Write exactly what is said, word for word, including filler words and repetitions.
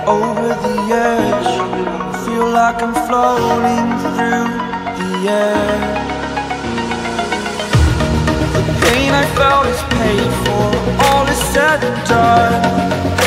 over the edge. I feel like I'm floating through the air. The pain I felt is paid for, all is said and done.